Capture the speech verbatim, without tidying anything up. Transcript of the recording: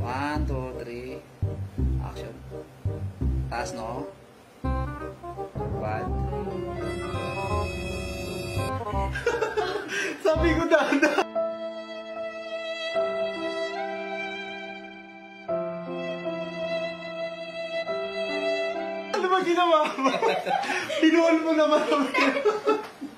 One, two, three. Action. Taas, no? One. Sabi ko dada. Ano ba ginawa mo? Pinuhol mo naman.